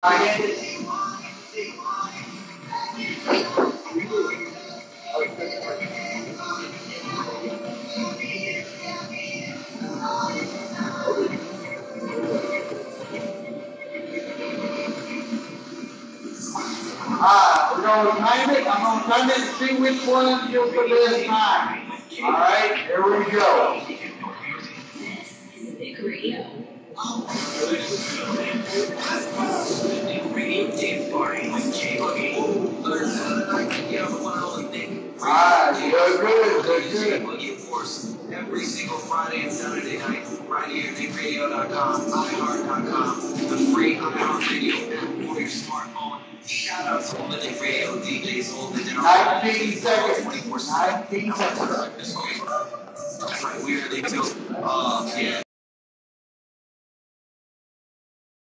We're going to time it. I'm going to time it and see which one you'll put this time. All right, here we go. Good. Every single Friday and Saturday night, right here at NickRadio.com, iHeart.com, the free iHeartRadio app for your smartphone. Shout out to all the Nick Radio DJs holding it 19 seconds. 24/7. 19 seconds. That's right, we are the yeah.